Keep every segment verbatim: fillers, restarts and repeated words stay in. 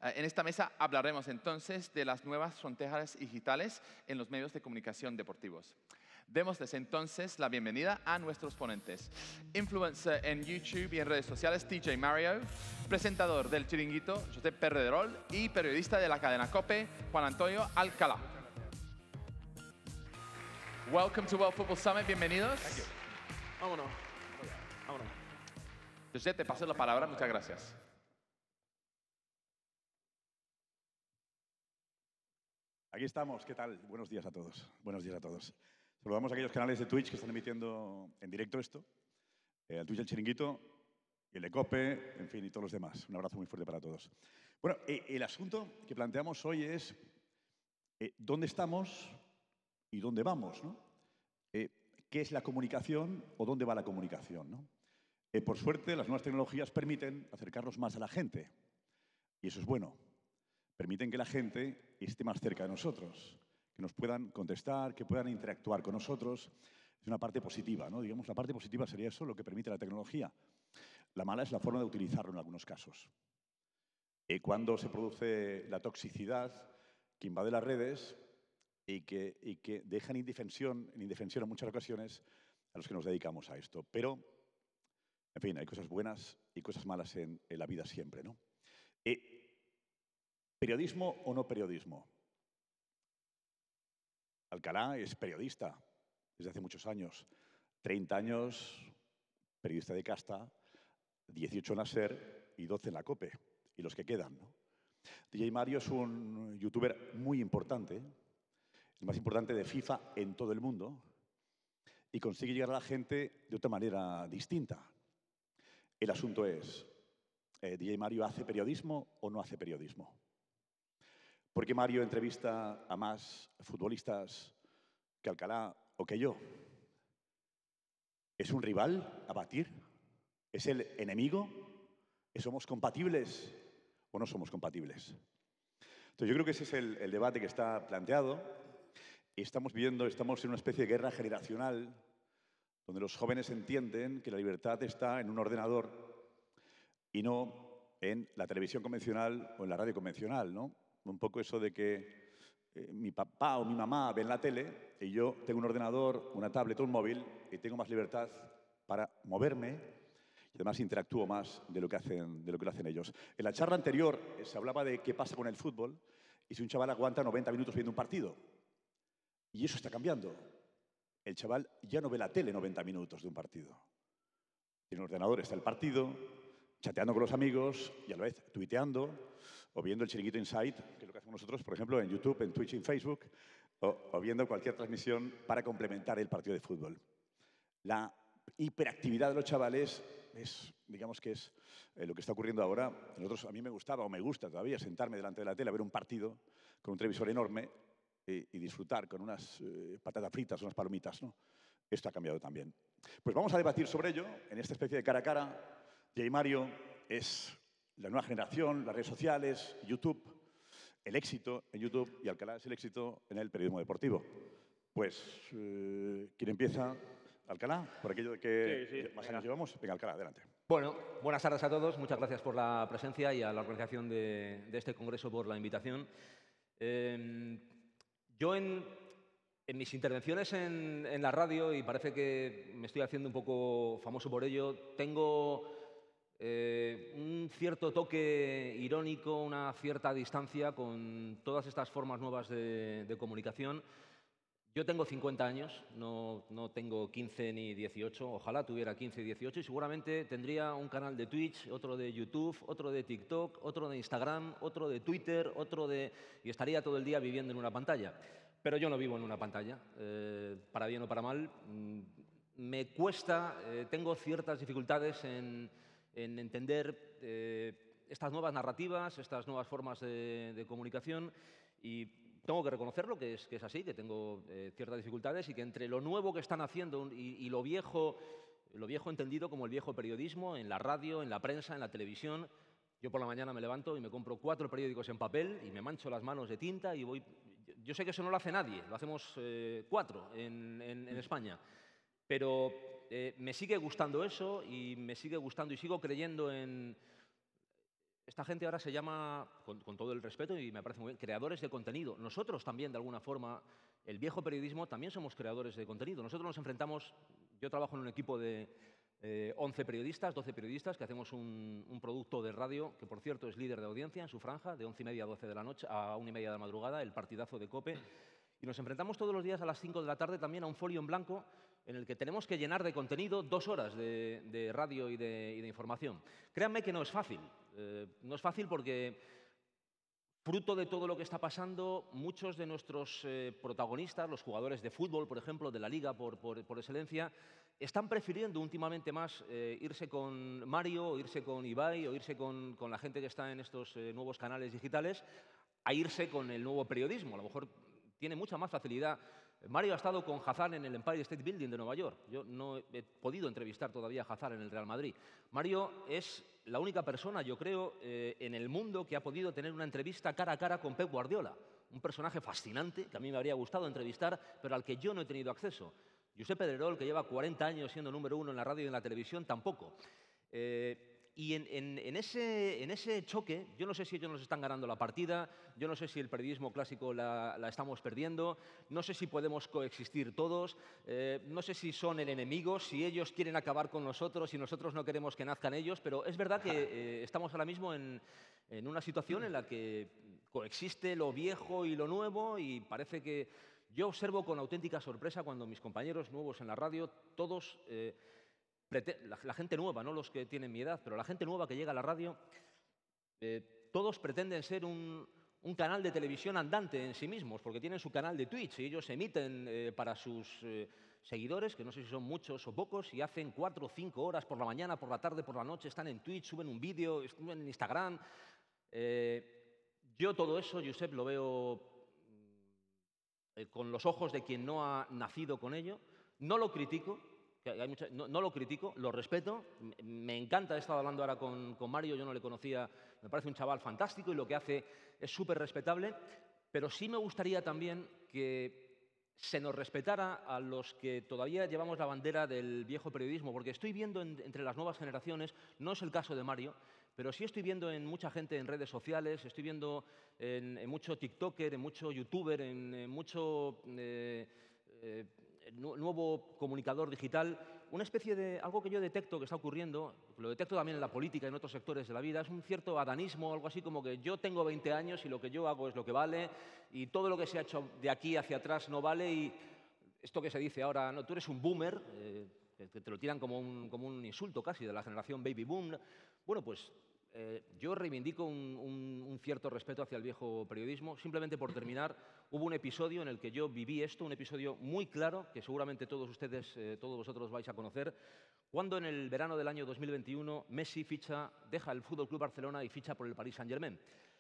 En esta mesa hablaremos entonces de las nuevas fronteras digitales en los medios de comunicación deportivos. Demos desde entonces la bienvenida a nuestros ponentes. Influencer en YouTube y en redes sociales, D J Mario. Presentador del Chiringuito, Josep Perrederol. Y periodista de la cadena COPE, Juan Antonio Alcalá. Welcome to World Football Summit. Bienvenidos. Thank you. Vámonos. Vámonos. Josep, te paso la palabra. Muchas gracias. Aquí estamos. ¿Qué tal? Buenos días a todos. Buenos días a todos. Saludamos a aquellos canales de Twitch que están emitiendo en directo esto. Eh, el Twitch del Chiringuito, el de COPE, en fin, y todos los demás. Un abrazo muy fuerte para todos. Bueno, eh, el asunto que planteamos hoy es eh, dónde estamos y dónde vamos, ¿no? Eh, ¿Qué es la comunicación o dónde va la comunicación, ¿no? Eh, por suerte, las nuevas tecnologías permiten acercarnos más a la gente. Y eso es bueno. Permiten que la gente esté más cerca de nosotros, que nos puedan contestar, que puedan interactuar con nosotros. Es una parte positiva, ¿no? Digamos, la parte positiva sería eso, lo que permite la tecnología. La mala es la forma de utilizarlo en algunos casos. Eh, cuando se produce la toxicidad que invade las redes y que, y que deja en indefensión, en indefensión en muchas ocasiones a los que nos dedicamos a esto. Pero, en fin, hay cosas buenas y cosas malas en, en la vida siempre, ¿no? Eh, ¿Periodismo o no periodismo? Alcalá es periodista desde hace muchos años. treinta años, periodista de casta, dieciocho en la SER y doce en la COPE. Y los que quedan, ¿no? D J Mario es un youtuber muy importante, el más importante de FIFA en todo el mundo, y consigue llegar a la gente de otra manera distinta. El asunto es, eh, ¿D J Mario hace periodismo o no hace periodismo? ¿Por qué Mario entrevista a más futbolistas que Alcalá o que yo? ¿Es un rival a batir? ¿Es el enemigo? ¿Somos compatibles o no somos compatibles? Entonces, yo creo que ese es el, el debate que está planteado. Y estamos viviendo, estamos en una especie de guerra generacional donde los jóvenes entienden que la libertad está en un ordenador y no en la televisión convencional o en la radio convencional, ¿no? Un poco eso de que eh, mi papá o mi mamá ven la tele y yo tengo un ordenador, una tablet o un móvil y tengo más libertad para moverme y además interactúo más de lo que hacen, de lo que lo hacen ellos. En la charla anterior eh, se hablaba de qué pasa con el fútbol y si un chaval aguanta noventa minutos viendo un partido. Y eso está cambiando. El chaval ya no ve la tele noventa minutos de un partido. En el ordenador está el partido, chateando con los amigos y a la vez tuiteando o viendo el Chiringuito Inside, que es lo que hacemos nosotros, por ejemplo, en YouTube, en Twitch, en Facebook, o, o viendo cualquier transmisión para complementar el partido de fútbol. La hiperactividad de los chavales es, digamos que es eh, lo que está ocurriendo ahora. Nosotros, a mí me gustaba o me gusta todavía sentarme delante de la tele a ver un partido con un televisor enorme y, y disfrutar con unas eh, patatas fritas, unas palomitas, ¿no? Esto ha cambiado también. Pues vamos a debatir sobre ello en esta especie de cara a cara. J. Mario es la nueva generación, las redes sociales, YouTube, el éxito en YouTube y Alcalá es el éxito en el periodismo deportivo. Pues, eh, ¿quién empieza? Alcalá, por aquello de que Sí, sí, más venga. años llevamos. Venga, Alcalá, adelante. Bueno, buenas tardes a todos. Muchas gracias por la presencia y a la organización de, de este congreso por la invitación. Eh, yo en, en mis intervenciones en, en la radio, y parece que me estoy haciendo un poco famoso por ello, tengo eh, un cierto toque irónico, una cierta distancia con todas estas formas nuevas de, de comunicación. Yo tengo cincuenta años, no, no tengo quince ni dieciocho, ojalá tuviera quince y dieciocho y seguramente tendría un canal de Twitch, otro de YouTube, otro de TikTok, otro de Instagram, otro de Twitter, otro de... y estaría todo el día viviendo en una pantalla. Pero yo no vivo en una pantalla, eh, para bien o para mal. Me cuesta, eh, tengo ciertas dificultades en, en entender eh, estas nuevas narrativas, estas nuevas formas de, de comunicación y tengo que reconocerlo, que es, que es así, que tengo eh, ciertas dificultades y que entre lo nuevo que están haciendo y, y lo, viejo, lo viejo entendido como el viejo periodismo, en la radio, en la prensa, en la televisión, yo por la mañana me levanto y me compro cuatro periódicos en papel y me mancho las manos de tinta y voy... Yo sé que eso no lo hace nadie, lo hacemos eh, cuatro en, en, en España, pero eh, me sigue gustando eso y me sigue gustando y sigo creyendo en... esta gente ahora se llama, con, con todo el respeto y me parece muy bien, creadores de contenido. Nosotros también, de alguna forma, el viejo periodismo, también somos creadores de contenido. Nosotros nos enfrentamos, yo trabajo en un equipo de eh, once periodistas, doce periodistas, que hacemos un, un producto de radio, que por cierto es líder de audiencia en su franja, de once y media a doce de la noche, a una y media de la madrugada, el partidazo de COPE. Y nos enfrentamos todos los días a las cinco de la tarde también a un folio en blanco en el que tenemos que llenar de contenido dos horas de, de radio y de, y de información. Créanme que no es fácil. Eh, no es fácil porque, fruto de todo lo que está pasando, muchos de nuestros eh, protagonistas, los jugadores de fútbol, por ejemplo, de la Liga por, por, por excelencia, están prefiriendo últimamente más eh, irse con Mario, o irse con Ibai, o irse con, con la gente que está en estos eh, nuevos canales digitales, a irse con el nuevo periodismo. A lo mejor tiene mucha más facilidad. Mario ha estado con Hazard en el Empire State Building de Nueva York. Yo no he podido entrevistar todavía a Hazard en el Real Madrid. Mario es la única persona, yo creo, eh, en el mundo que ha podido tener una entrevista cara a cara con Pep Guardiola. Un personaje fascinante que a mí me habría gustado entrevistar, pero al que yo no he tenido acceso. Josep Pedrerol, que lleva cuarenta años siendo número uno en la radio y en la televisión, tampoco. Eh, Y en, en, en, ese, en ese choque, yo no sé si ellos nos están ganando la partida, yo no sé si el periodismo clásico la, la estamos perdiendo, no sé si podemos coexistir todos, eh, no sé si son el enemigo, si ellos quieren acabar con nosotros y nosotros no queremos que nazcan ellos, pero es verdad que eh, estamos ahora mismo en, en una situación en la que coexiste lo viejo y lo nuevo y parece que yo observo con auténtica sorpresa cuando mis compañeros nuevos en la radio, todos... Eh, La, la gente nueva, no los que tienen mi edad, pero la gente nueva que llega a la radio, eh, todos pretenden ser un, un canal de televisión andante en sí mismos, porque tienen su canal de Twitch y ellos emiten eh, para sus eh, seguidores, que no sé si son muchos o pocos, y hacen cuatro o cinco horas por la mañana, por la tarde, por la noche, están en Twitch, suben un vídeo, suben en Instagram. Eh, yo todo eso, Josep, lo veo eh, con los ojos de quien no ha nacido con ello. No lo critico. Que hay mucha, no, no lo critico, lo respeto, me encanta, he estado hablando ahora con, con Mario, yo no le conocía, me parece un chaval fantástico y lo que hace es súper respetable, pero sí me gustaría también que se nos respetara a los que todavía llevamos la bandera del viejo periodismo, porque estoy viendo en, entre las nuevas generaciones, no es el caso de Mario, pero sí estoy viendo en mucha gente en redes sociales, estoy viendo en, en mucho tiktoker, en mucho youtuber, en, en mucho... Eh, eh, nuevo comunicador digital, una especie de algo que yo detecto que está ocurriendo, lo detecto también en la política y en otros sectores de la vida, es un cierto adanismo, algo así como que yo tengo veinte años y lo que yo hago es lo que vale y todo lo que se ha hecho de aquí hacia atrás no vale y esto que se dice ahora, no, tú eres un boomer, eh, que te lo tiran como un, como un insulto casi de la generación baby boom. Bueno, pues Eh, yo reivindico un, un, un cierto respeto hacia el viejo periodismo. Simplemente por terminar, hubo un episodio en el que yo viví esto, un episodio muy claro, que seguramente todos ustedes, eh, todos vosotros vais a conocer, cuando en el verano del año dos mil veintiuno Messi ficha, deja el Fútbol Club Barcelona y ficha por el Paris Saint-Germain.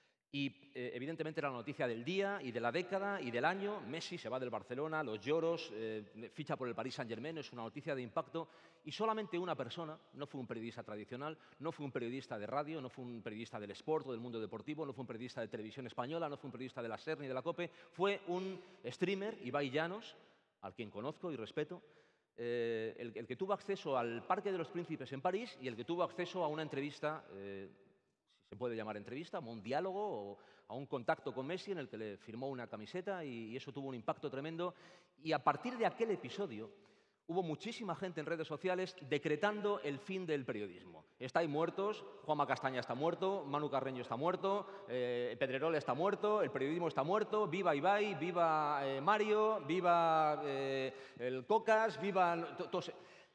Y eh, evidentemente era la noticia del día y de la década y del año. Messi se va del Barcelona, los lloros, eh, ficha por el Paris Saint-Germain, es una noticia de impacto. Y solamente una persona, no fue un periodista tradicional, no fue un periodista de radio, no fue un periodista del Sport o del mundo deportivo, no fue un periodista de televisión española, no fue un periodista de la SER ni de la COPE, fue un streamer, Ibai Llanos, al quien conozco y respeto, eh, el, el que tuvo acceso al Parque de los Príncipes en París y el que tuvo acceso a una entrevista... Eh, se puede llamar entrevista, a un diálogo o a un contacto con Messi en el que le firmó una camiseta y, y eso tuvo un impacto tremendo. Y a partir de aquel episodio hubo muchísima gente en redes sociales decretando el fin del periodismo. Estáis muertos, Juanma Castaña está muerto, Manu Carreño está muerto, eh, Pedrerol está muerto, el periodismo está muerto, viva Ibai, viva eh, Mario, viva eh, el Cocas, viva... Todos,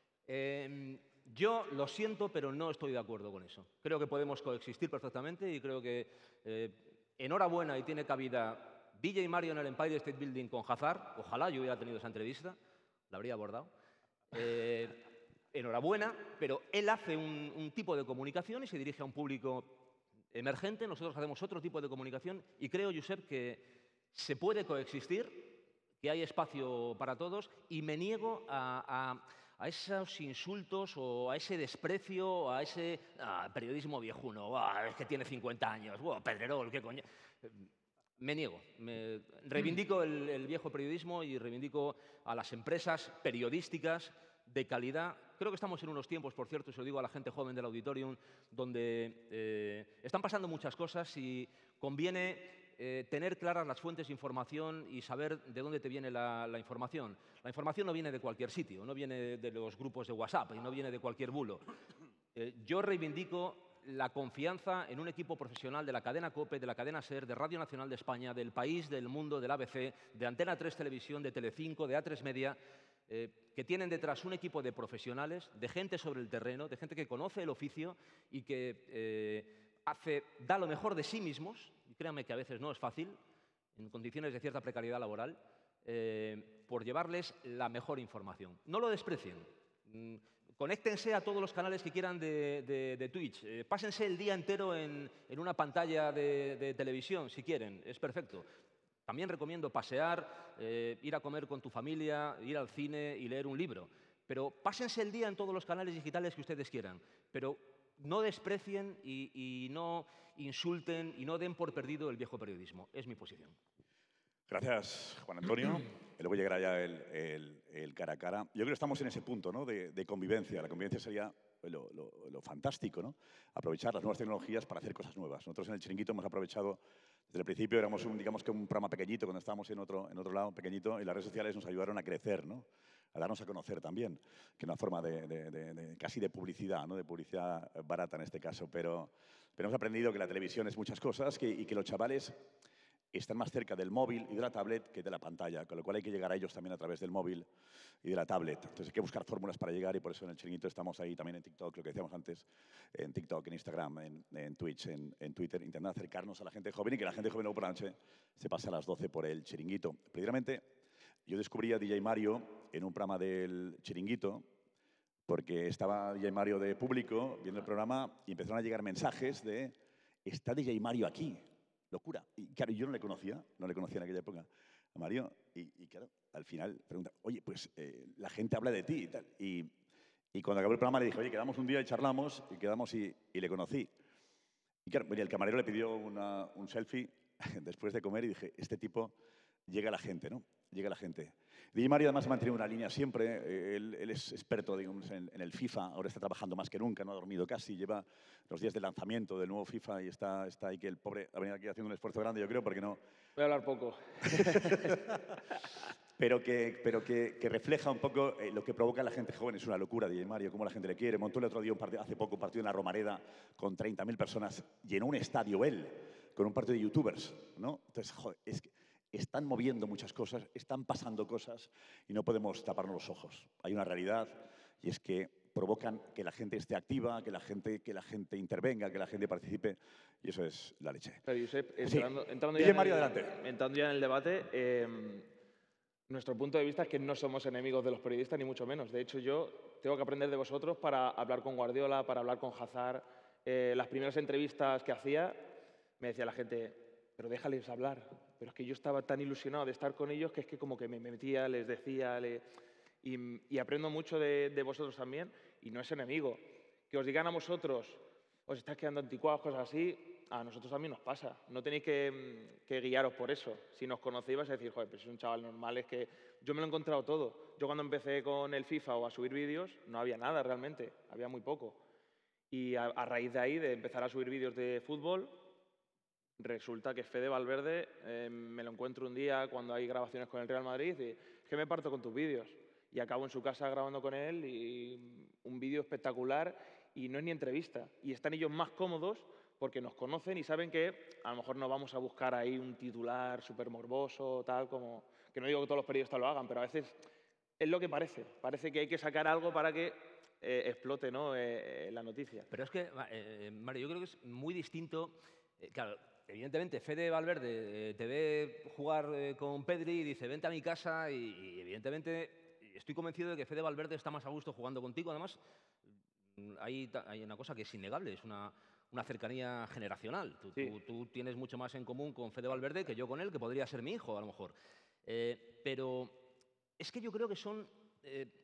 eh, Yo lo siento, pero no estoy de acuerdo con eso. Creo que podemos coexistir perfectamente y creo que eh, enhorabuena y tiene cabida D J Mario en el Empire State Building con Hazard. Ojalá yo hubiera tenido esa entrevista, la habría abordado. Eh, enhorabuena, pero él hace un, un tipo de comunicación y se dirige a un público emergente. Nosotros hacemos otro tipo de comunicación y creo, Josep, que se puede coexistir, que hay espacio para todos y me niego a, a, a esos insultos o a ese desprecio o a ese ah, periodismo viejuno, ah, es que tiene cincuenta años, oh, Pedrerol, qué coño. Me niego, me, reivindico el, el viejo periodismo y reivindico a las empresas periodísticas de calidad. Creo que estamos en unos tiempos, por cierto, se lo digo a la gente joven del auditorium, donde eh, están pasando muchas cosas y conviene eh, tener claras las fuentes de información y saber de dónde te viene la, la información. La información no viene de cualquier sitio, no viene de los grupos de WhatsApp y no viene de cualquier bulo. Eh, yo reivindico la confianza en un equipo profesional de la cadena COPE, de la cadena SER, de Radio Nacional de España, del País, del Mundo, del A B C, de Antena tres Televisión, de Telecinco, de A tres Media, eh, que tienen detrás un equipo de profesionales, de gente sobre el terreno, de gente que conoce el oficio y que eh, hace, da lo mejor de sí mismos, y créanme que a veces no es fácil, en condiciones de cierta precariedad laboral, eh, por llevarles la mejor información. No lo desprecien. Mm, Conéctense a todos los canales que quieran de, de, de Twitch. Eh, pásense el día entero en, en una pantalla de, de televisión, si quieren. Es perfecto. También recomiendo pasear, eh, ir a comer con tu familia, ir al cine y leer un libro. Pero pásense el día en todos los canales digitales que ustedes quieran. Pero no desprecien y, y no insulten y no den por perdido el viejo periodismo. Es mi posición. Gracias, Juan Antonio. Luego llegará ya el, el, el cara a cara. Yo creo que estamos en ese punto, ¿no?, de, de convivencia. La convivencia sería lo, lo, lo fantástico, ¿no? Aprovechar las nuevas tecnologías para hacer cosas nuevas. Nosotros en el Chiringuito hemos aprovechado, desde el principio éramos un, digamos que un programa pequeñito, cuando estábamos en otro, en otro lado, pequeñito, y las redes sociales nos ayudaron a crecer, ¿no?, a darnos a conocer también, que es una forma de, de, de, de casi de publicidad, ¿no?, de publicidad barata en este caso. Pero, pero hemos aprendido que la televisión es muchas cosas que, y que los chavales están más cerca del móvil y de la tablet que de la pantalla, con lo cual hay que llegar a ellos también a través del móvil y de la tablet. Entonces hay que buscar fórmulas para llegar y por eso en el Chiringuito estamos ahí también en TikTok, lo que decíamos antes, en TikTok, en Instagram, en, en Twitch, en, en Twitter, intentando acercarnos a la gente joven y que la gente joven luego por la noche se pase a las doce por el Chiringuito. Precisamente yo descubrí a D J Mario en un programa del Chiringuito porque estaba D J Mario de público viendo el programa y empezaron a llegar mensajes de «¿Está D J Mario aquí?». Locura. Y claro, yo no le conocía, no le conocía en aquella época a Mario. Y, y claro, al final pregunta, oye, pues eh, la gente habla de ti y tal. Y, y cuando acabó el programa le dije, oye, quedamos un día y charlamos, y quedamos y, y le conocí. Y claro, el camarero le pidió una, un selfie después de comer y dije, este tipo llega a la gente, ¿no? Llega a la gente. D J Mario además ha mantenido una línea siempre. Él, él es experto, digamos, en, en el FIFA. Ahora está trabajando más que nunca, no ha dormido casi. Lleva los días de lanzamiento del nuevo FIFA y está, está ahí que el pobre ha venido aquí haciendo un esfuerzo grande, yo creo, porque no... Voy a hablar poco. pero que, pero que, que refleja un poco eh, lo que provoca la gente joven. Es una locura, D J Mario, cómo la gente le quiere. Montó el otro día, un partido, hace poco, un partido en la Romareda con treinta mil personas. Llenó un estadio él, con un partido de youtubers, ¿no? Entonces, joder, es que están moviendo muchas cosas, están pasando cosas y no podemos taparnos los ojos. Hay una realidad y es que provocan que la gente esté activa, que la gente, que la gente intervenga, que la gente participe y eso es la leche. Pero, Josep, Sí. entrando, entrando, D J ya en Mario, el, adelante. entrando ya en el debate, eh, nuestro punto de vista es que no somos enemigos de los periodistas, ni mucho menos. De hecho, yo tengo que aprender de vosotros para hablar con Guardiola, para hablar con Hazard. Eh, las primeras entrevistas que hacía, me decía la gente, pero déjales hablar. Pero es que yo estaba tan ilusionado de estar con ellos que es que como que me metía, les decía, le, y, y aprendo mucho de, de vosotros también, y no es enemigo. Que os digan a vosotros, os estáis quedando anticuados, cosas así, a nosotros también nos pasa. No tenéis que, que guiaros por eso. Si nos conocéis vais a decir, joder, pero es un chaval normal, es que yo me lo he encontrado todo. Yo cuando empecé con el FIFA o a subir vídeos, no había nada realmente, había muy poco. Y a, a raíz de ahí, de empezar a subir vídeos de fútbol, resulta que Fede Valverde eh, me lo encuentro un día cuando hay grabaciones con el Real Madrid y es que me parto con tus vídeos. Y acabo en su casa grabando con él y un vídeo espectacular y no es ni entrevista. Y están ellos más cómodos porque nos conocen y saben que a lo mejor no vamos a buscar ahí un titular súper morboso, tal como... Que no digo que todos los periodistas lo hagan, pero a veces es lo que parece. Parece que hay que sacar algo para que eh, explote, ¿no?, eh, la noticia. Pero es que, eh, Mario, yo creo que es muy distinto... Eh, claro, evidentemente, Fede Valverde eh, te ve jugar eh, con Pedri y dice, vente a mi casa y, y, evidentemente, estoy convencido de que Fede Valverde está más a gusto jugando contigo. Además, hay, hay una cosa que es innegable, es una, una cercanía generacional. Tú, Sí. tú, tú tienes mucho más en común con Fede Valverde que yo con él, que podría ser mi hijo, a lo mejor. Eh, pero es que yo creo que son... Eh,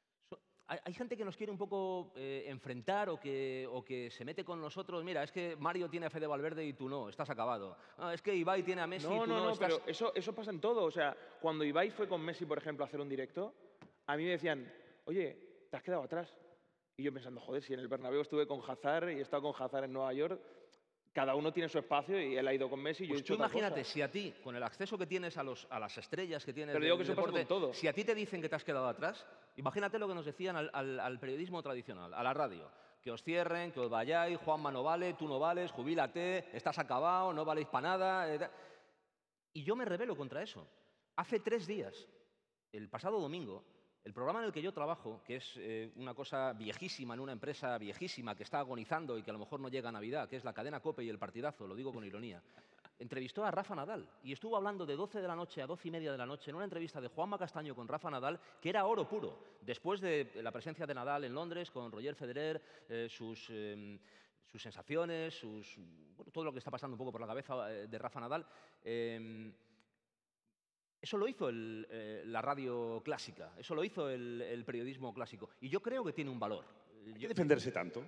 Hay gente que nos quiere un poco eh, enfrentar o que, o que se mete con nosotros. Mira, es que Mario tiene a Fede Valverde y tú no, estás acabado. Ah, es que Ibai tiene a Messi y No, tú no, no, no, estás... pero eso, eso pasa en todo. O sea, cuando Ibai fue con Messi, por ejemplo, a hacer un directo, a mí me decían, oye, te has quedado atrás. Y yo pensando, joder, si en el Bernabéu estuve con Hazard y he estado con Hazard en Nueva York, cada uno tiene su espacio y él ha ido con Messi y yo Pues he hecho tú otra imagínate, cosa. si a ti, con el acceso que tienes a, los, a las estrellas que tienes Pero del digo que eso pasa deporte, con todo. si a ti te dicen que te has quedado atrás, imagínate lo que nos decían al, al- al periodismo tradicional, a la radio. Que os cierren, que os vayáis, Juanma no vale, tú no vales, jubílate, estás acabado, no valéis para nada. eh, Y yo me rebelo contra eso. Hace tres días, el pasado domingo, el programa en el que yo trabajo, que es eh, una cosa viejísima en una empresa viejísima que está agonizando y que a lo mejor no llega a Navidad, que es la cadena COPE y el partidazo, lo digo con ironía, entrevistó a Rafa Nadal y estuvo hablando de doce de la noche a doce y media de la noche en una entrevista de Juanma Castaño con Rafa Nadal, que era oro puro. Después de la presencia de Nadal en Londres con Roger Federer, eh, sus... eh, sus sensaciones, sus, bueno, todo lo que está pasando un poco por la cabeza eh, de Rafa Nadal. Eh, eso lo hizo el, eh, la radio clásica, eso lo hizo el, el periodismo clásico. Y yo creo que tiene un valor. Hay que Yo- defenderse tanto.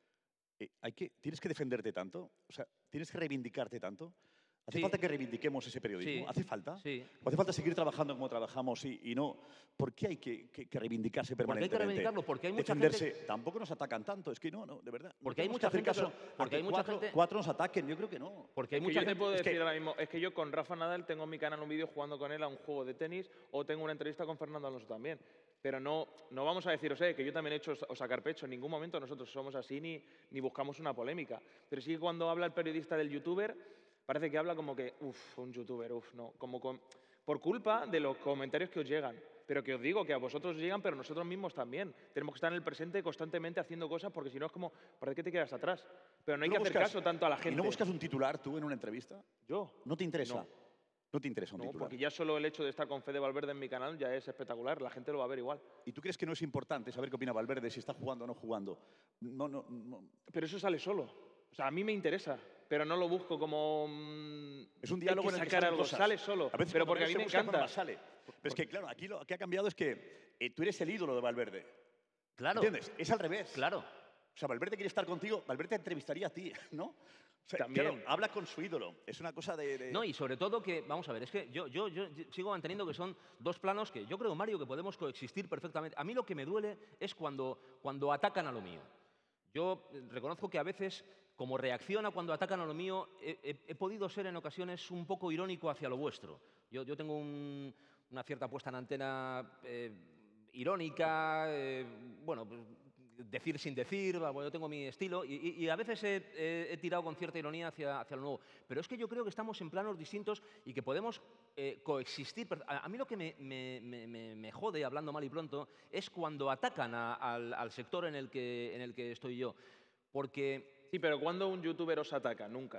Eh, hay que, tienes que defenderte tanto. O sea, tienes que reivindicarte tanto. ¿Hace Sí. falta que reivindiquemos ese periodismo? Sí. ¿Hace falta? Sí. ¿O hace falta seguir trabajando como trabajamos y, y no? ¿Por qué hay que, que- que reivindicarse Porque hay que permanentemente? reivindicarlo, porque hay mucha Defenderse. gente- Tampoco nos atacan tanto. Es que no, no, de verdad. No Porque hay tenemos mucha que hacer gente caso que- a porque que hay mucha cuatro, gente- cuatro nos ataquen. Yo creo que no. Porque hay Es que mucha yo te gente... puedo es decir que- ahora mismo, es que yo con Rafa Nadal tengo en mi canal un vídeo jugando con él a un juego de tenis o tengo una entrevista con Fernando Alonso también. Pero no, no vamos a deciros, eh, que yo también he hecho o sacar pecho. En ningún momento nosotros somos así ni, ni buscamos una polémica. Pero sí que cuando habla el periodista del youtuber, parece que habla como que, uff, un youtuber, uff, no. Como con, por culpa de los comentarios que os llegan. Pero que os digo que a vosotros llegan, pero nosotros mismos también. Tenemos que estar en el presente constantemente haciendo cosas porque si no es como, parece que te quedas atrás. Pero no hay ¿Tú que no hacer buscas- caso tanto a la gente. ¿Y no buscas un titular tú en una entrevista? ¿Yo? ¿No te interesa? No. No te interesa un No, titular. porque ya solo el hecho de estar con Fede Valverde en mi canal ya es espectacular. La gente lo va a ver igual. ¿Y tú crees que no es importante saber qué opina Valverde, si está jugando o no jugando? No, no, no. Pero eso sale solo. O sea, a mí me interesa, pero no lo busco como... mm, Es un diálogo hay en que el que sacar salen algo. cosas. Sale solo. A veces Pero cuando porque a menos mí se me busca, cuando encanta. más sale. Pero es que, claro, aquí lo que ha cambiado es que eh, tú eres el ídolo de Valverde. Claro. ¿Entiendes? Es al revés. Claro. O sea, Valverde quiere estar contigo, Valverde te entrevistaría a ti, ¿no? O sea, También. claro, habla con su ídolo. Es una cosa de... de- No, y sobre todo que, vamos a ver, es que yo, yo, yo sigo manteniendo que son dos planos que yo creo, Mario, que podemos coexistir perfectamente. A mí lo que me duele es cuando, cuando atacan a lo mío. Yo eh, reconozco que a veces, como reacción a cuando atacan a lo mío, he, he- he podido ser en ocasiones un poco irónico hacia lo vuestro. Yo, yo tengo un- una cierta puesta en antena eh, irónica, eh, bueno, pues, decir sin decir, bueno, yo tengo mi estilo y, y- y a veces he, he- he tirado con cierta ironía hacia, hacia lo nuevo. Pero es que yo creo que estamos en planos distintos y que podemos eh, coexistir. per- A, a mí lo que me, me- me- me- me jode, hablando mal y pronto, es cuando atacan a- al, al sector en el, que, en el que estoy yo. Porque Sí, pero cuando un youtuber os ataca, nunca.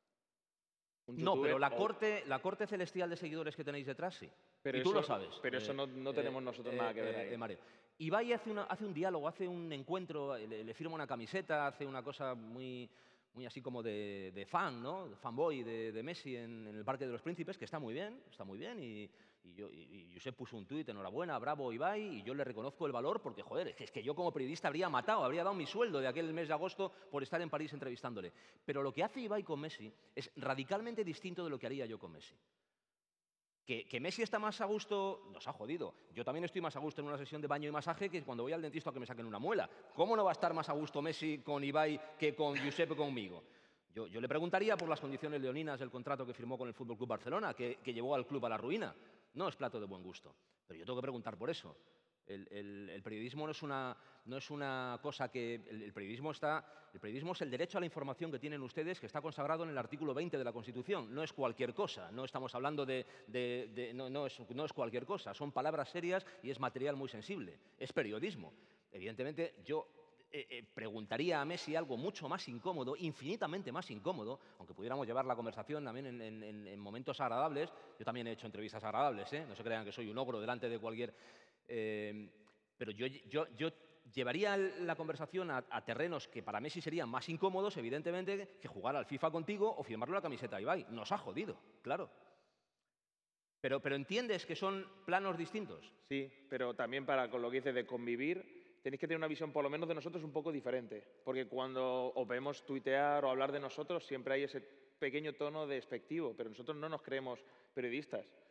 Un no, youtuber pero la o- corte, la corte celestial de seguidores que tenéis detrás, sí. Pero y tú eso- lo sabes. pero eso no- no tenemos nosotros nada que ver ahí. eh, Mario. Ibai hace, una- hace un diálogo, hace un encuentro, eh, le, le firma una camiseta, hace una cosa muy, muy así como de, de fan, ¿no? De fanboy de, de Messi en, en el Parque de los Príncipes, que está muy bien, está muy bien. Y, y, yo, y, y Josep puso un tuit, enhorabuena, bravo Ibai, y yo le reconozco el valor porque, joder, es que, es que yo como periodista habría matado, habría dado mi sueldo de aquel mes de agosto por estar en París entrevistándole. Pero lo que hace Ibai con Messi es radicalmente distinto de lo que haría yo con Messi. Que, que Messi está más a gusto, nos ha jodido. Yo también estoy más a gusto en una sesión de baño y masaje que cuando voy al dentista a que me saquen una muela. ¿Cómo no va a estar más a gusto Messi con Ibai que con Giuseppe conmigo? Yo, yo le preguntaría por las condiciones leoninas del contrato que firmó con el F C Barcelona, que, que llevó al club a la ruina. No es plato de buen gusto, pero yo tengo que preguntar por eso. El, el- el periodismo no es una, no es una cosa que... El, el periodismo está, el periodismo es el derecho a la información que tienen ustedes, que está consagrado en el artículo veinte de la Constitución. No es cualquier cosa, no estamos hablando de... de- de- no, no es, no es cualquier cosa, son palabras serias y es material muy sensible. Es periodismo. Evidentemente, yo eh, eh, preguntaría a Messi algo mucho más incómodo, infinitamente más incómodo, aunque pudiéramos llevar la conversación también en, en- en- en momentos agradables. Yo también he hecho entrevistas agradables, ¿eh? No se crean que soy un ogro delante de cualquier... eh, pero yo, yo, yo llevaría la conversación a, a terrenos que para Messi serían más incómodos, evidentemente, que jugar al FIFA contigo o firmarle la camiseta a Ibai. Nos ha jodido, claro. Pero, pero entiendes que son planos distintos. Sí, pero también para con lo que dices de convivir, tenéis que tener una visión por lo menos de nosotros un poco diferente. Porque cuando os vemos tuitear o hablar de nosotros, siempre hay ese pequeño tono de despectivo, pero nosotros no nos creemos periodistas.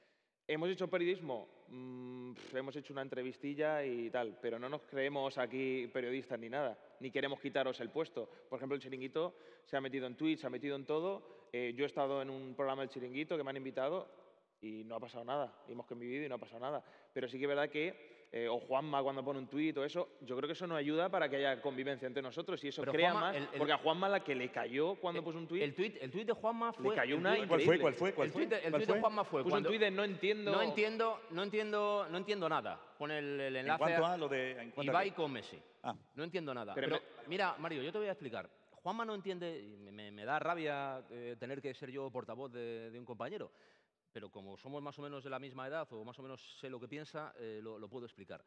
hemos hecho periodismo, mmm, hemos hecho una entrevistilla y tal, pero no nos creemos aquí periodistas ni nada, ni queremos quitaros el puesto. Por ejemplo, el Chiringuito se ha metido en Twitch, se ha metido en todo. Eh, yo he estado en un programa del Chiringuito que me han invitado y no ha pasado nada. Hemos convivido y no ha pasado nada. Pero sí que es verdad que, eh, o Juanma cuando pone un tuit o eso, yo creo que eso nos ayuda para que haya convivencia entre nosotros y eso Pero crea Juanma, más. el- el- porque a Juanma la que le cayó cuando puso un tuit, El tuit, el tuit de Juanma fue... le cayó el una tuit- ¿Cuál fue? increíble. ¿Cuál fue? ¿Cuál El fue? tuit de, el ¿Cuál tuit de fue? Juanma fue Puso cuando... un tuit de no entiendo... No entiendo, no entiendo, no entiendo nada. Pone el, el ¿En enlace cuanto a lo de...? ¿En cuanto a Ibai qué? con Messi. Ah. No entiendo nada. Pero Pero, mira, Mario, yo te voy a explicar. Juanma no entiende, y me, me- me da rabia eh, tener que ser yo portavoz de, de un compañero, pero como somos más o menos de la misma edad o más o menos sé lo que piensa, eh, lo, lo puedo explicar.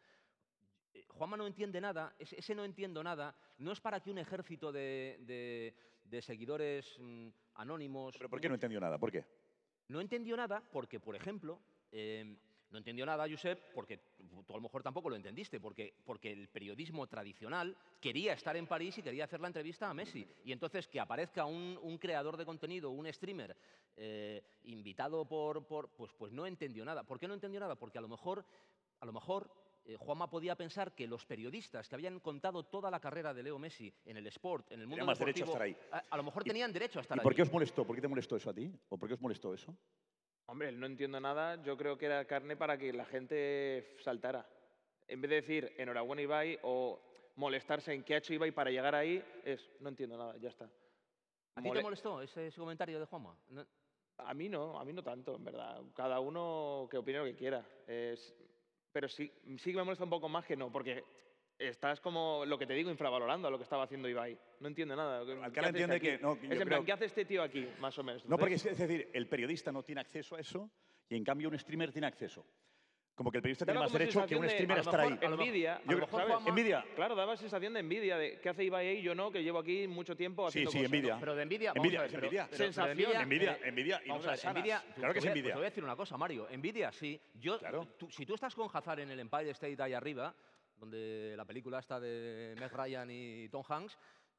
Eh, Juanma no entiende nada, ese, ese no entiendo nada, no es para que un ejército de, de- de seguidores mm, anónimos... ¿Pero por qué no entendió nada? ¿Por qué? No entendió nada porque, por ejemplo, eh, no entendió nada, Josep, porque tú a lo mejor tampoco lo entendiste, porque, porque el periodismo tradicional quería estar en París y quería hacer la entrevista a Messi. Y entonces que aparezca un, un creador de contenido, un streamer, eh, invitado por, por... Pues, pues no entendió nada. ¿Por qué no entendió nada? Porque a lo mejor, a lo mejor eh, Juanma podía pensar que los periodistas que habían contado toda la carrera de Leo Messi en el sport, en el mundo Tenían más derecho a deportivo, estar ahí. A, a lo mejor tenían derecho a estar ¿Y ahí. por qué os molestó? ¿Por qué te molestó eso a ti? ¿O por qué os molestó eso? Hombre, el no entiendo nada, yo creo que era carne para que la gente saltara. En vez de decir enhorabuena Ibai o molestarse en qué ha hecho Ibai para llegar ahí, es no entiendo nada, ya está. ¿A ti Mole- te molestó ese, ese comentario de Juanma? No- A mí no, a mí no tanto, en verdad. Cada uno que opine lo que quiera. Es- pero sí, sí que me molesta un poco más que no, porque estás como, lo que te digo, infravalorando a lo que estaba haciendo Ibai. No entiende nada. ¿Qué Alcalá hace este entiende aquí? que- no, que yo es en creo- plan, ¿qué hace este tío aquí? Más o menos. No, porque es, Entonces, es decir, el periodista no tiene acceso a eso y en cambio un streamer tiene acceso. Como que el periodista tiene daba más como derecho que sensación un de, streamer a a lo estar ahí. mejor, envidia. A Yo lo creo- mejor ¿sabes? Juanma- Envidia. Claro, daba sensación de envidia, de qué hace Ibai ahí, yo no, que llevo aquí mucho tiempo Sí, haciendo sí, cosas. envidia. ¿no? Pero de envidia, Envidia, vamos a es ver, pero- envidia. pero- pero de Sensación. Envidia, eh, envidia, y no vamos de a las ver, envidia, sanas. tú- Claro que es te voy a- envidia. Pues te voy a decir una cosa, Mario. Envidia, sí. Yo, Claro. tú- si tú estás con Hazard en el Empire State ahí arriba, donde la película está de Meg Ryan y Tom Hanks,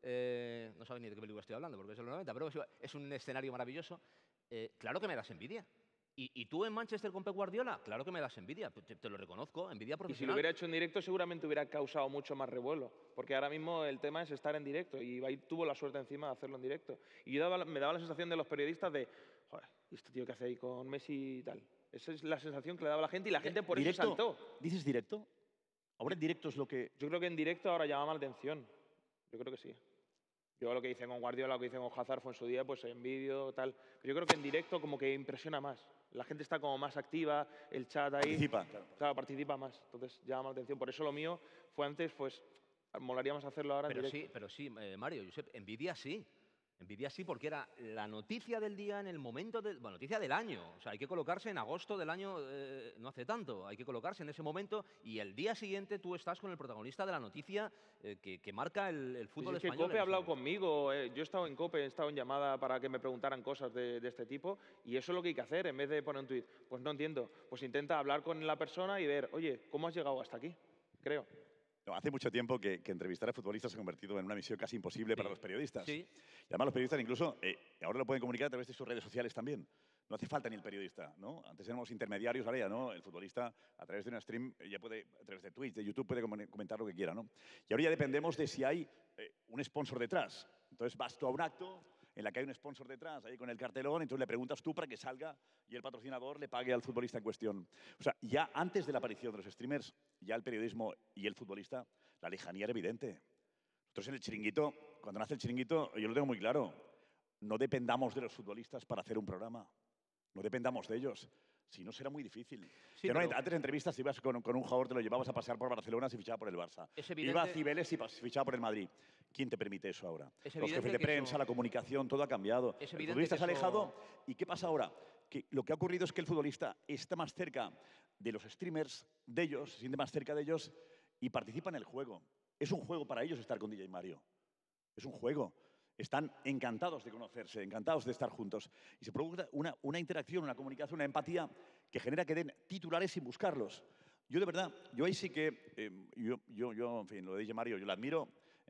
eh, no sabes ni de qué película estoy hablando, porque es de los noventa, pero es, es un escenario maravilloso. Eh, claro que me das envidia. ¿Y, y tú en Manchester con Pep Guardiola? Claro que me das envidia, te, te lo reconozco, envidia Y si lo profesional. hubiera hecho en directo, seguramente hubiera causado mucho más revuelo. Porque ahora mismo el tema es estar en directo. Y Ibai tuvo la suerte encima de hacerlo en directo. Y yo daba- me daba la sensación de los periodistas de, joder, ¿y este tío qué hace ahí con Messi y tal? Esa es la sensación que le daba la gente y la gente por ¿Directo? eso saltó. ¿Dices directo? Ahora en directo es lo que... Yo creo que en directo ahora llama más la atención. Yo creo que sí. Yo lo que hice con Guardiola, lo que hice con Hazard fue en su día, pues en vídeo, tal. Pero yo creo que en directo como que impresiona más. La gente está como más activa, el chat ahí. Participa, claro. Claro, participa más. Entonces llama más la atención. Por eso lo mío fue antes, pues molaría más hacerlo ahora en Pero directo. sí, pero sí, eh, Mario, Josep, envidia sí. Envidia sí, porque era la noticia del día en el momento del... Bueno, noticia del año. O sea, hay que colocarse en agosto del año, eh, no hace tanto. Hay que colocarse en ese momento y el día siguiente tú estás con el protagonista de la noticia eh, que, que marca el, el Sí, fútbol es que español. Cope en ha ese hablado momento. conmigo, eh, yo he estado en Cope, he estado en llamada para que me preguntaran cosas de, de este tipo y eso es lo que hay que hacer en vez de poner un tuit. Pues no entiendo, pues intenta hablar con la persona y ver, oye, ¿cómo has llegado hasta aquí? Creo. No, hace mucho tiempo que, que entrevistar a futbolistas se ha convertido en una misión casi imposible para Sí. los periodistas. Sí. Y además los periodistas incluso eh, ahora lo pueden comunicar a través de sus redes sociales también. No hace falta ni el periodista, ¿no? Antes éramos intermediarios, ahora ya no. El futbolista a través de una stream eh, ya puede, a través de Twitch, de YouTube puede comen- comentar lo que quiera, ¿no? Y ahora ya dependemos de si hay eh, un sponsor detrás. Entonces vas tú a un acto en la que hay un sponsor detrás, ahí con el cartelón, entonces le preguntas tú para que salga y el patrocinador le pague al futbolista en cuestión. O sea, ya antes de la aparición de los streamers, ya el periodismo y el futbolista, la lejanía era evidente. Nosotros en el Chiringuito, cuando nace el Chiringuito, yo lo tengo muy claro, no dependamos de los futbolistas para hacer un programa. No dependamos de ellos. Si no, será muy difícil. Sí, Ya no, pero- antes de entrevistas, ibas con, con un jugador, te lo llevabas a pasear por Barcelona si fichaba por el Barça. Es Iba a evidente- Cibeles si pas- fichaba por el Madrid. ¿Quién te permite eso ahora? Es Los evidente jefes de que prensa, eso- la comunicación, todo ha cambiado. Es El evidente futbolista que se ha eso- alejado. ¿Y qué pasa ahora? Que lo que ha ocurrido es que el futbolista está más cerca de los streamers, de ellos, se siente más cerca de ellos y participa en el juego. Es un juego para ellos estar con D J Mario. Es un juego. Están encantados de conocerse, encantados de estar juntos. Y se produce una, una interacción, una comunicación, una empatía que genera que den titulares sin buscarlos. Yo de verdad, yo ahí sí que, eh, yo, yo, yo, en fin, lo de D J Mario, yo lo admiro,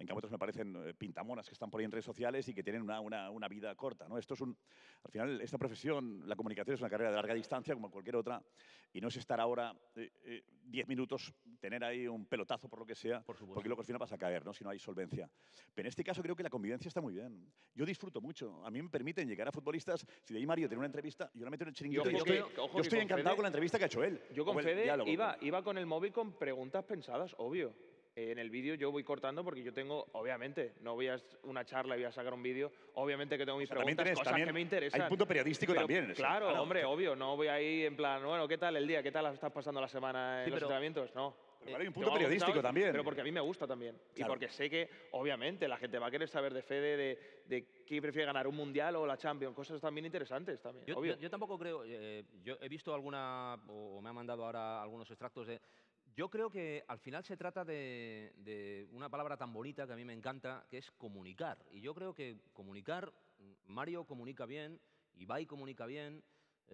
En cambio, otros me parecen eh, pintamonas que están por ahí en redes sociales y que tienen una, una, una vida corta, ¿no? Esto es un, al final, esta profesión, la comunicación es una carrera de larga distancia, como cualquier otra, y no es estar ahora diez eh, eh, minutos, tener ahí un pelotazo por lo que sea, por supuesto, porque luego al final vas a caer, ¿no? Si no hay solvencia. Pero en este caso creo que la convivencia está muy bien. Yo disfruto mucho. A mí me permiten llegar a futbolistas. Si de ahí Mario tiene una entrevista, yo la meto en el chiringuito. Yo, Yo, que, estoy, ojo, yo estoy con encantado Fede, con la entrevista que ha hecho él. Yo con o el Fede diálogo iba, con... iba con el móvil con preguntas pensadas, obvio. Eh, en el vídeo yo voy cortando porque yo tengo, obviamente, no voy a una charla y voy a sacar un vídeo, obviamente que tengo mis O sea, también preguntas, tienes- cosas también que me interesan. hay punto periodístico Pero, también, eso, Claro, claro. hombre, obvio, no voy ahí en plan, bueno, ¿qué tal el día? ¿Qué tal estás pasando la semana en Sí, los pero- entrenamientos? No. Pero vale, hay un Yo punto hago periodístico pensado, también. Pero porque a mí me gusta también. Y Claro. porque sé que, obviamente, la gente va a querer saber de Fede, de, de quién prefiere ganar, un Mundial o la Champions, cosas también interesantes también, Yo, obvio. yo- yo tampoco creo, eh, yo he visto alguna, o, o me ha mandado ahora algunos extractos de... Yo creo que al final se trata de, de una palabra tan bonita que a mí me encanta, que es comunicar. Y yo creo que comunicar, Mario comunica bien, Ibai comunica bien,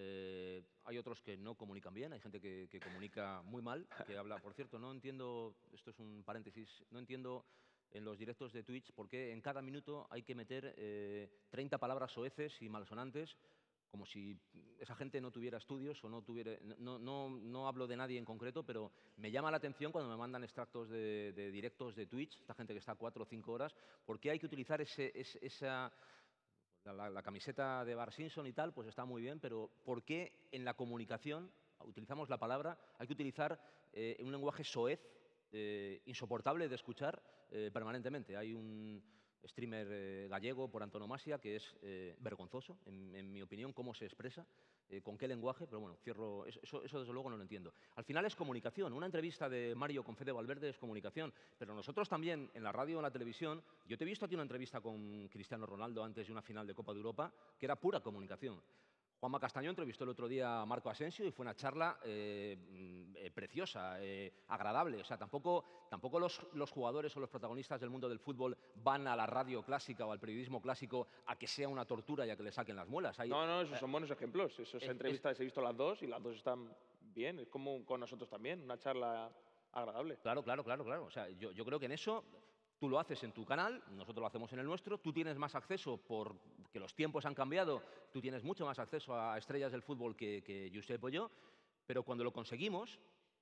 eh, hay otros que no comunican bien, hay gente que, que comunica muy mal, que habla, por cierto, no entiendo, esto es un paréntesis, no entiendo en los directos de Twitch por qué en cada minuto hay que meter eh, treinta palabras soeces y malsonantes, como si esa gente no tuviera estudios o no tuviera... No, no, no hablo de nadie en concreto, pero me llama la atención cuando me mandan extractos de, de directos de Twitch, esta gente que está cuatro o cinco horas, ¿por qué hay que utilizar ese, ese, esa... La, la, la camiseta de Bart Simpson y tal, pues está muy bien, pero ¿por qué en la comunicación, utilizamos la palabra, hay que utilizar eh, un lenguaje soez, eh, insoportable de escuchar eh, permanentemente? Hay un streamer eh, gallego por antonomasia que es eh, vergonzoso, en, en mi opinión, cómo se expresa, eh, con qué lenguaje, pero bueno, cierro, eso, eso desde luego no lo entiendo. Al final es comunicación, una entrevista de Mario con Fede Valverde es comunicación, pero nosotros también en la radio o en la televisión, yo te he visto a ti una entrevista con Cristiano Ronaldo antes de una final de Copa de Europa, que era pura comunicación. Juanma Castañón entrevistó el otro día a Marco Asensio y fue una charla eh, eh, preciosa, eh, agradable. O sea, tampoco, tampoco los, los jugadores o los protagonistas del mundo del fútbol van a la radio clásica o al periodismo clásico a que sea una tortura y a que le saquen las muelas. Hay, No, no, esos son buenos ejemplos. Esas es- entrevistas he visto las dos y las dos están bien. Es como con nosotros también, una charla agradable. Claro, claro, claro, claro. O sea, yo, yo creo que en eso tú lo haces en tu canal, nosotros lo hacemos en el nuestro, tú tienes más acceso porque los tiempos han cambiado, tú tienes mucho más acceso a estrellas del fútbol que, que Josep o yo, pero cuando lo conseguimos,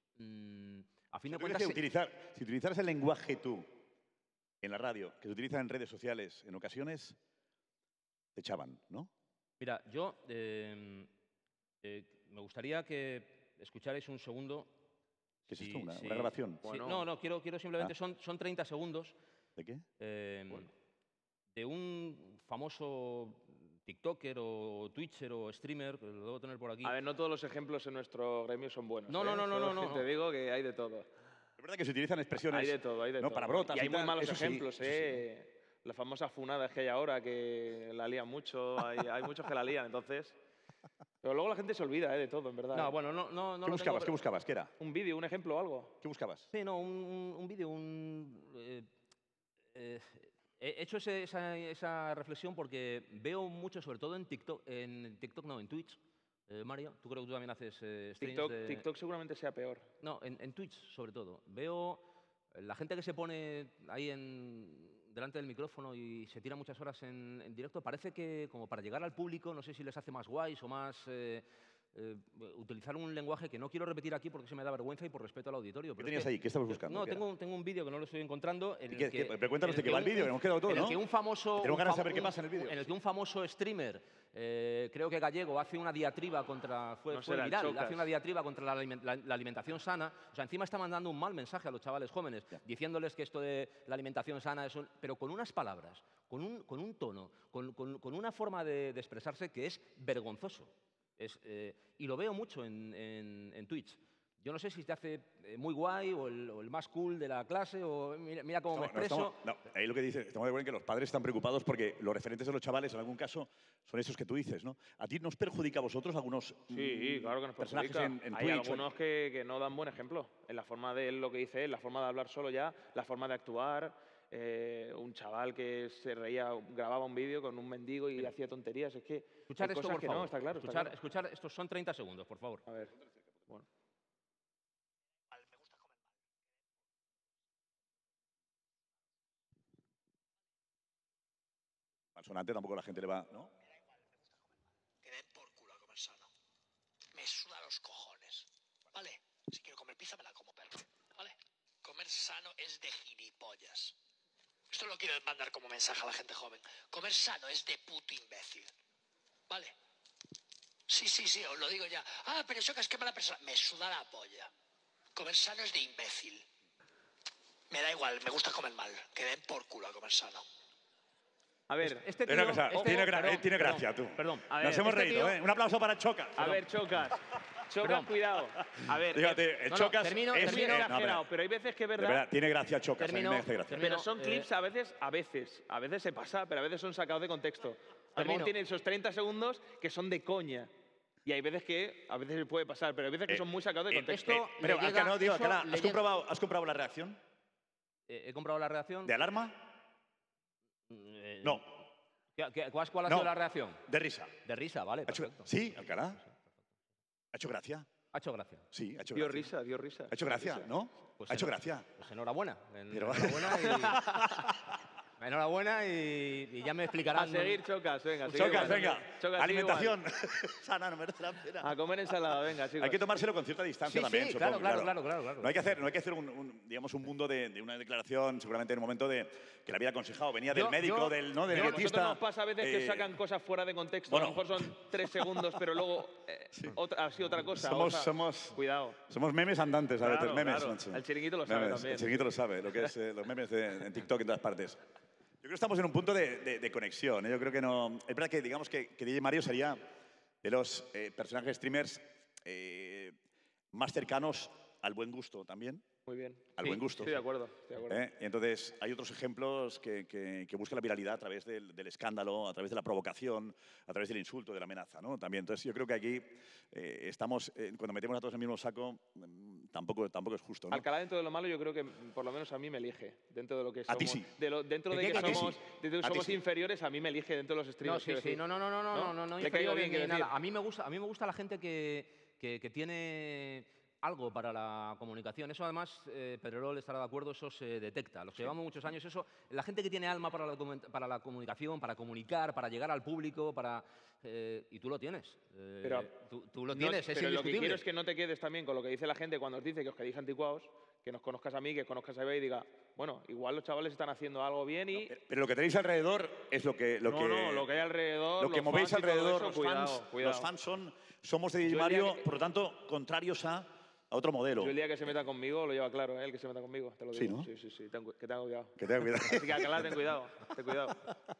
mmm, a fin Si de cuentas... tuvieras que se- utilizar, si utilizaras el lenguaje tú en la radio, que se utiliza en redes sociales, en ocasiones te echaban, ¿no? Mira, yo eh, eh, me gustaría que escucharais un segundo. ¿Qué es si- esto? ¿Una, si- una grabación? si- Bueno. No, no, quiero, quiero simplemente, Ah. son, son treinta segundos. ¿De qué? Eh, de un famoso TikToker o Twitcher o streamer, que lo debo tener por aquí. A ver, no todos los ejemplos en nuestro gremio son buenos. No, ¿eh? no, no, no, Solo no, no, Te no. digo que hay de todo. Es verdad que se utilizan expresiones. Hay de todo, hay de no, todo. palabrotas y hay y muy tal, malos eso sí, ejemplos, eso sí. ¿eh? Las famosas funadas que hay ahora, que la lían mucho, hay, hay muchos que la lían, entonces... Pero luego la gente se olvida ¿eh? de todo, en verdad. No, ¿eh? bueno, no, no, no ¿Qué lo buscabas? tengo, ¿Qué pero- buscabas? ¿Qué era? Un vídeo, un ejemplo o algo. ¿Qué buscabas? Sí, no, un, un- un vídeo, un... eh, eh, he hecho ese- esa, esa reflexión porque veo mucho, sobre todo en TikTok, en TikTok no, en Twitch. Eh, Mario, tú creo que tú también haces eh, streams TikTok, de- TikTok seguramente sea peor. No, en, en Twitch sobre todo. Veo eh, la gente que se pone ahí en, delante del micrófono y se tira muchas horas en, en directo, parece que como para llegar al público, no sé si les hace más guays o más... eh, eh, utilizar un lenguaje que no quiero repetir aquí porque se me da vergüenza y por respeto al auditorio. ¿Qué pero es tenías que- ahí? ¿Qué estabas buscando? No, ¿Qué tengo, era? un- tengo un vídeo que no lo estoy encontrando. En ¿Y el qué- que, qué- pero cuéntanos en de el qué que va el un- vídeo, que hemos quedado todo, en el ¿no? que un famoso, Tenemos un ganas de famo- saber qué un- pasa en el vídeo. En el que un famoso streamer, eh, creo que gallego, hace una diatriba contra. Fue, No fue será el viral, Chocas. hace una diatriba contra la, aliment- la- la alimentación sana. O sea, encima está mandando un mal mensaje a los chavales jóvenes, diciéndoles que esto de la alimentación sana es un. Pero con unas palabras, con un, con un tono, con, con- con una forma de, de expresarse que es vergonzoso. Es, eh, y lo veo mucho en, en- en Twitch. Yo no sé si te hace eh, muy guay o el, o el más cool de la clase o mira, mira cómo No, me no, expreso. estamos, no, ahí lo que dice, estamos de acuerdo en que los padres están preocupados porque los referentes de los chavales, en algún caso, son esos que tú dices, ¿no? ¿A ti nos perjudica a vosotros algunos Sí, mm, claro que nos personajes perjudica. en, en Hay Twitch? algunos que, que no dan buen ejemplo. En la forma de él, lo que dice él, la forma de hablar solo ya, la forma de actuar. eh, un chaval que se reía, grababa un vídeo con un mendigo y hacía tonterías. Es que Escuchar hay esto, cosas por que favor. no, está claro. está escuchar, claro. escuchar, estos son treinta segundos, por favor. A ver, bueno. sonante, tampoco la gente le va, ¿no? Me da igual, me gusta comer mal. Que den por culo a comer sano. Me suda los cojones, ¿vale? Si quiero comer pizza me la como, perro, ¿vale? Comer sano es de gilipollas. Esto lo quiero mandar como mensaje a la gente joven. Comer sano es de puto imbécil, ¿vale? Sí, sí, sí, os lo digo ya. Ah, pero eso que es que mala persona. Me suda la polla. Comer sano es de imbécil. Me da igual, me gusta comer mal. Que den por culo a comer sano. A ver, Este Tiene, tío- cosa- este- tiene gra- perdón, eh, tiene perdón, gracia, tú. Perdón. A ver, Nos hemos este reído, tío- ¿eh? Un aplauso para Chocas. a ver, Chocas. Chocas, Perdón. cuidado. A ver, Fíjate, eh, el no, no, Chocas termino, es... termino. eh, no, exagerado, pero- pero hay veces que es de verdad. verdad, tiene gracia Chocas, Termino, a mí me hace gracia. termino. Pero son eh, clips a veces, a veces, a veces se pasa, pero a veces son sacados de contexto. A lo Termino. mejor tiene esos treinta segundos que son de coña. Y hay veces que, a veces puede pasar, pero hay veces que Eh, son muy sacados de eh, contexto. esto- Pero, le Alcalá, llega- no, digo, eso Alcalá, le ¿has llega- comprobado, ¿has comprobado la reacción? eh, he comprado la reacción. ¿De alarma? Eh, No. ¿qué- qué- ¿Cuál, cuál ha No. sido la reacción? De risa. De risa, vale, ¿Ha hecho- perfecto. Sí, Alcalá. ¿Ha hecho gracia? Ha hecho gracia. Sí, ha hecho Dio gracia. risa, dio risa. Ha hecho gracia, ¿no? Pues ha hecho enhor- gracia. Pues enhorabuena. En- Pero- Enhorabuena y, enhorabuena y, y ya me explicarán. A seguir, Chocas, venga. sigue Chocas, igual. venga. Chocas, sigue Alimentación sana, no merece la pena. igual. A comer ensalada, venga, chicos. Hay que tomárselo con cierta distancia Sí, también, sí, supongo, claro, claro, claro, claro. No hay que hacer, no hay que hacer un, un, digamos, un mundo de, de una declaración, seguramente en un momento de que la había aconsejado, venía del Yo- médico, yo- del, ¿no? del No, a nosotros dietista. nos pasa a veces que eh, sacan cosas fuera de contexto. bueno. A lo mejor son tres segundos, pero luego eh, otra, así otra cosa. Somos- otra- somos- Cuidado. Somos memes andantes a Claro, veces, memes. claro. macho. El chiringuito lo sabe Memes, también. El chiringuito lo sabe, lo que es eh, los memes de, en TikTok en todas partes. Yo creo que estamos en un punto de, de- de conexión. ¿eh? Yo creo que no... Es verdad que digamos que, que D J Mario sería de los eh, personajes streamers eh, más cercanos al buen gusto también. Muy bien. Al Sí, buen gusto. Estoy de acuerdo. Estoy de acuerdo. ¿eh? Y entonces, hay otros ejemplos que, que- que buscan la viralidad a través del, del escándalo, a través de la provocación, a través del insulto, de la amenaza, ¿no? También. Entonces, yo creo que aquí eh, estamos, eh, cuando metemos a todos en el mismo saco, mm, tampoco, tampoco es justo, ¿no? Alcalá, dentro de lo malo, yo creo que mm, por lo menos a mí me elige. Dentro de lo que A somos. ti sí. de lo- dentro de ¿Qué, que qué, qué? somos, A ti sí. de que A ti somos sí. inferiores, a mí me elige dentro de los No, streamers. sí, quiero sí, decir. no, no, no, no, no, no, no, no Le caigo inferiores bien, ni quiero nada. decir. A mí me gusta, a mí me gusta la gente que, que, que tiene algo para la comunicación. Eso además, eh, Pedrerol estará de acuerdo, eso se detecta. Los que llevamos muchos años, eso, la gente que tiene alma para la, document- para la comunicación, para comunicar, para llegar al público, para eh, y tú lo tienes. Eh, Pero- tú, tú lo No, tienes, es pero lo que indiscutible. quiero es que no te quedes también con lo que dice la gente cuando os dice que os quedéis anticuados, que nos conozcas a mí, que conozcas a Eva y diga, bueno, igual los chavales están haciendo algo bien y... Pero, pero lo que tenéis alrededor es lo que... Lo no, que no, lo que hay alrededor, Lo que los movéis fans y todo alrededor, eso, los, cuidado, fans, cuidado. los fans son... Somos de D J Yo el día Mario, que- por lo tanto, contrarios a, a otro modelo. Yo el día que se meta conmigo lo lleva claro, ¿eh? El que se meta conmigo, te lo Sí, digo. ¿no? Sí, sí, sí, ten cu- que tenga cuidado. Que tenga cuidado. Así que Alcalá, ten cuidado, ten cuidado.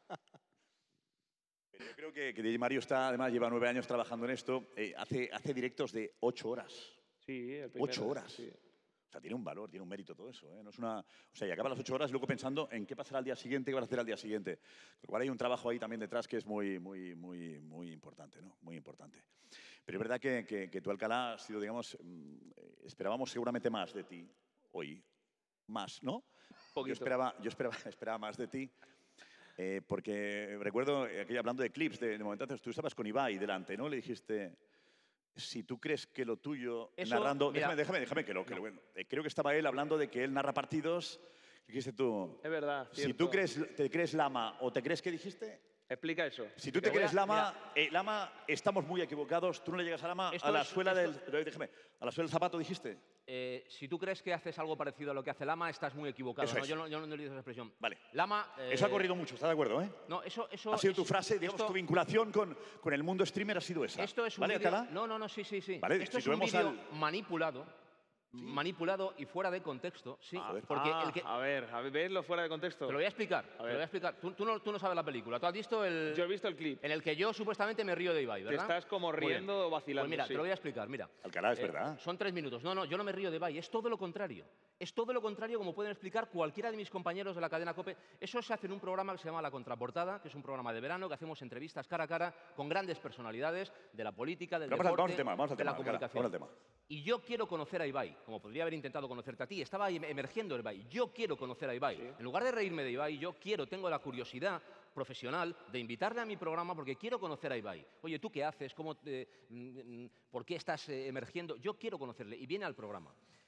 Pero yo creo que, que D J Mario está, además, lleva nueve años trabajando en esto. eh, hace, hace directos de ocho horas. Sí, el primero, Ocho horas. sí. O sea, tiene un valor, tiene un mérito todo eso. ¿eh? No es una, o sea, y acaba las ocho horas y luego pensando en qué pasará al día siguiente, qué vas a hacer al día siguiente. Con lo cual hay un trabajo ahí también detrás que es muy, muy, muy, muy importante, ¿no? Muy importante. Pero es verdad que, que, que tú, Alcalá, has sido, digamos, mm, eh, esperábamos seguramente más de ti hoy. Más, ¿no? Yo Poquito. esperaba, yo esperaba, esperaba más de ti. eh, porque recuerdo, eh, aquello hablando de clips, de, de momentos, tú estabas con Ibai delante, ¿no? Le dijiste, si tú crees que lo tuyo, Eso, narrando... mira, déjame, déjame, déjame que lo... Que lo- eh, creo que estaba él hablando de que él narra partidos. Dijiste tú, Es verdad, si cierto. tú crees, te crees Lama o te crees que dijiste... Explica eso. Si tú te voy a- crees Lama, eh, Lama, estamos muy equivocados. Tú no le llegas a Lama, Esto a la es- suela esto- del... Déjame, a la suela del zapato dijiste. Eh, si tú crees que haces algo parecido a lo que hace Lama, estás muy equivocado. Eso ¿no? es. Yo, no, yo no utilizo esa expresión. Vale. Lama... eh, Eso ha corrido mucho, ¿estás de acuerdo, eh? No, eso... eso Ha sido tu es- frase, digamos, esto- tu vinculación con, con el mundo streamer ha sido esa. Esto es un ¿Vale, vídeo... Alcalá? No, no, no, sí, sí, sí. Vale, Esto es un situemos vídeo al- manipulado, manipulado y fuera de contexto, sí. Joder. Porque Ah, el que... A ver, a ver, verlo fuera de contexto. Te lo voy a explicar, te lo ver. voy a explicar. Tú, tú no, tú no sabes la película. Tú has visto el... Yo he visto el clip. En el que yo supuestamente me río de Ibai, Te ¿verdad? estás como Muy bien. riendo o vacilando. Pues mira, sí. te lo voy a explicar, mira. Alcalá, es Eh, verdad. Son tres minutos. No, no, yo no me río de Ibai. Es todo lo contrario. Es todo lo contrario, como pueden explicar cualquiera de mis compañeros de la cadena COPE. Eso se hace en un programa que se llama La Contraportada, que es un programa de verano, que hacemos entrevistas cara a cara con grandes personalidades de la política, del Pero vamos al- deporte, vamos al tema, vamos al de tema, la Alcalá, comunicación. vamos al tema. Y yo quiero conocer a Ibai, como podría haber intentado conocerte a ti. Estaba ahí emergiendo Ibai. Yo quiero conocer a Ibai. En lugar de reírme de Ibai, yo quiero, tengo la curiosidad profesional de invitarle a mi programa porque quiero conocer a Ibai. Oye, ¿tú qué haces? ¿Cómo te- mm, mm, ¿Por qué estás eh, emergiendo? Yo quiero conocerle y viene al programa.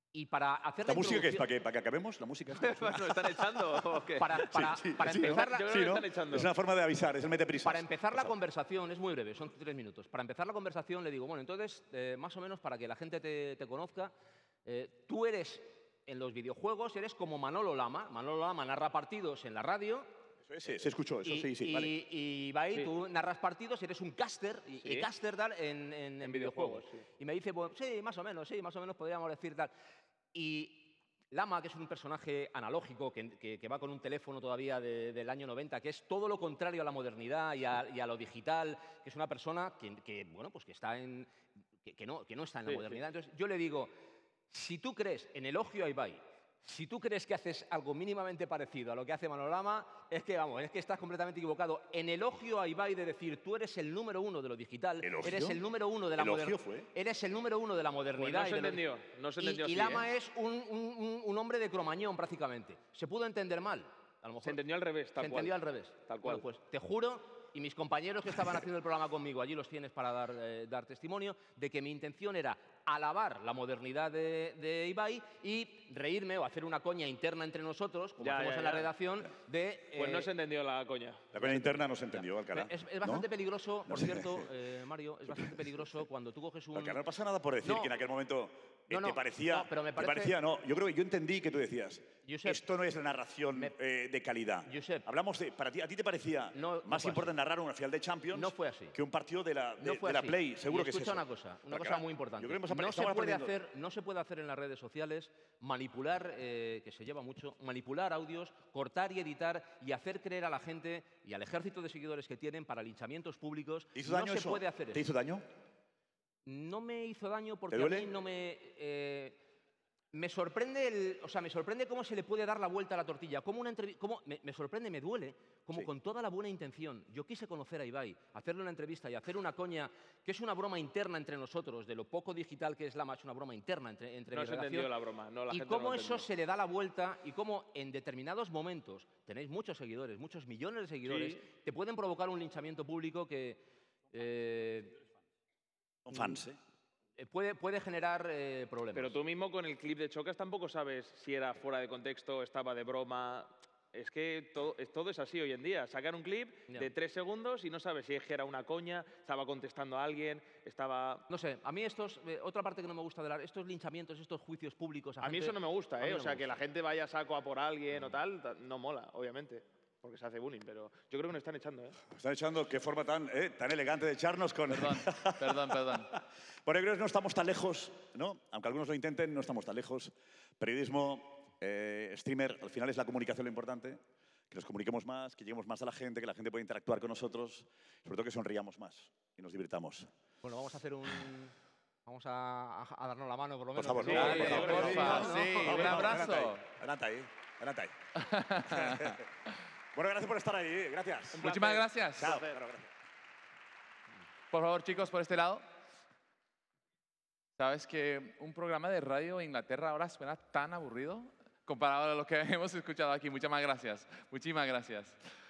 Y para hacer ¿La la música qué es? introducción- ¿Para que, para que acabemos? ¿La música es? ¿Nos están echando o qué? Para, para, Sí, sí, para sí, ¿no? empezar, la, Yo creo Sí, que ¿no? están echando. Es una forma de avisar, es el meteprisas. para empezar la Pasado. conversación, es muy breve, son tres minutos. Para empezar la conversación le digo, bueno, entonces, eh, más o menos para que la gente te, te conozca, eh, tú eres, en los videojuegos, eres como Manolo Lama. Manolo Lama narra partidos en la radio. Eso es, sí, se escuchó eso, y, sí, sí, y, vale. y Ibai, Sí. tú narras partidos, eres un caster, y, Sí. y caster tal, en, en- en videojuegos. videojuegos, sí. Y me dice, bueno, sí, más o menos, sí, más o menos podríamos decir tal. Y Lama, que es un personaje analógico, que, que- que va con un teléfono todavía de- del año noventa, que es todo lo contrario a la modernidad y a, y a lo digital, que es una persona que, que, bueno, pues que, está en, que, que no, que no está en la Sí, modernidad. Entonces yo le digo, si tú crees en elogio a Ibai, si tú crees que haces algo mínimamente parecido a lo que hace Manolo Lama, es que, vamos, es que estás completamente equivocado. En elogio a Ibai de decir, tú eres el número uno de lo digital, ¿Elogio? eres el número uno de la ¿Elogio modernidad. fue? Eres el número uno de la Pues modernidad. no y se de lo- entendió, no se y- entendió y así, Lama ¿eh? es un, un- un- un hombre de cromañón, prácticamente. Se pudo entender mal, a lo mejor. Se entendió al revés, tal Se cual. entendió al revés. Tal Bueno, cual. pues te juro, y mis compañeros que estaban haciendo el programa conmigo, allí los tienes para dar, eh, dar testimonio, de que mi intención era alabar la modernidad de, de Ibai y reírme o hacer una coña interna entre nosotros, como Ya, hacemos ya, en la ya. redacción, de... Pues no eh, se entendió la coña. La coña interna no se entendió, Alcalá. es, es bastante ¿no? peligroso, por sé. cierto, eh, Mario, es bastante peligroso cuando tú coges un... Alcalá, no pasa nada por decir No. que en aquel momento eh, No, no, te parecía... no, pero me te parece- parecía, no, yo creo que yo entendí que tú decías, Josep, esto no es la narración me- eh, de calidad. Josep, Hablamos de... Para ti, ¿a ti te parecía No- no más fue importante narrar una final de Champions No fue así. que un partido de la, de, No fue de la así. Play? Seguro Y que es escucha eso. una cosa, una Alcalá, cosa muy importante. Yo creo que hemos apre- no, se estamos puede aprendiendo. hacer, no se puede hacer en las redes sociales manipular, eh, que se lleva mucho, manipular audios, cortar y editar y hacer creer a la gente y al ejército de seguidores que tienen para linchamientos públicos. ¿Te hizo no daño se eso? puede hacer ¿Te eso. hizo daño? No me hizo daño porque ¿Te a duele? mí no me... eh, me sorprende, el, o sea, me sorprende cómo se le puede dar la vuelta a la tortilla. Cómo una entrevi- cómo, me, me sorprende, me duele, como Sí. con toda la buena intención. Yo quise conocer a Ibai, hacerle una entrevista y hacer una coña, que es una broma interna entre nosotros, de lo poco digital que es Lama, es una broma interna entre, entre No mi se relación. entendió la broma, no, la y gente cómo no lo eso entendió. se le da la vuelta y cómo en determinados momentos, tenéis muchos seguidores, muchos millones de seguidores, Sí. te pueden provocar un linchamiento público que... eh, Son fans, ¿eh? eh, Puede, puede generar eh, problemas. Pero tú mismo con el clip de Chocas tampoco sabes si era fuera de contexto, estaba de broma. Es que todo es, todo es así hoy en día. Sacan un clip Ya. de tres segundos y no sabes si es que era una coña, estaba contestando a alguien, estaba... No sé, a mí estos, eh, otra parte que no me gusta de la, estos linchamientos, estos juicios públicos. A mí gente- eso no me gusta, a mí ¿eh? no O sea, me que la gusta. gente vaya a saco a por alguien o tal, ta- no mola, obviamente. Porque se hace bullying, pero yo creo que nos están echando, ¿eh? Están echando qué forma tan, eh, tan elegante de echarnos con... Perdón, perdón, perdón. Bueno, yo creo que no estamos tan lejos, ¿no? Aunque algunos lo intenten, no estamos tan lejos. Periodismo, eh, streamer, al final es la comunicación lo importante. Que nos comuniquemos más, que lleguemos más a la gente, que la gente pueda interactuar con nosotros. Sobre todo que sonriamos más y nos divirtamos. Bueno, vamos a hacer un... Vamos a, a- a darnos la mano, por lo Por menos. favor, Sí, no, dale, por favor, yo creo que porfa, sí, ¿no? sí, ¿no? un abrazo. Adelante ahí, adelante ahí. Adelante ahí. Bueno, gracias por estar ahí. Gracias. Muchísimas gracias. Chao. Claro, gracias. Por favor, chicos, por este lado. ¿Sabes que un programa de radio en Inglaterra ahora suena tan aburrido comparado a lo que hemos escuchado aquí? Muchas más gracias. Muchísimas gracias.